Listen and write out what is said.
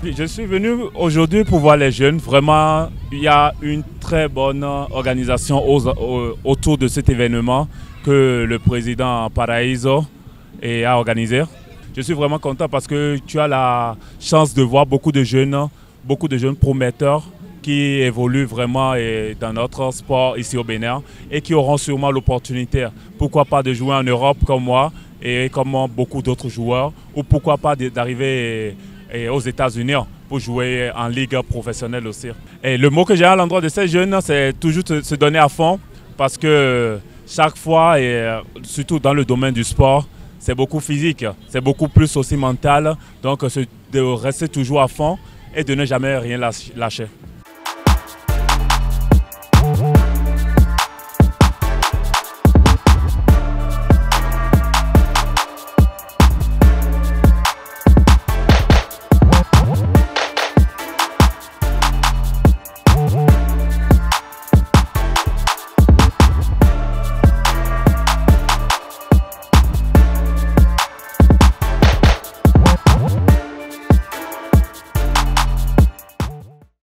Je suis venu aujourd'hui pour voir les jeunes. Vraiment, il y a une très bonne organisation autour de cet événement que le président Paraíso a organisé. Je suis vraiment content parce que tu as la chance de voir beaucoup de jeunes prometteurs qui évoluent vraiment dans notre sport ici au Bénin et qui auront sûrement l'opportunité, pourquoi pas, de jouer en Europe comme moi et comme beaucoup d'autres joueurs, ou pourquoi pas d'arriver aux États-Unis pour jouer en ligue professionnelle aussi. Et le mot que j'ai à l'endroit de ces jeunes, c'est toujours se donner à fond parce que chaque fois, et surtout dans le domaine du sport, c'est beaucoup physique, c'est beaucoup plus aussi mental, donc de rester toujours à fond et de ne jamais rien lâcher.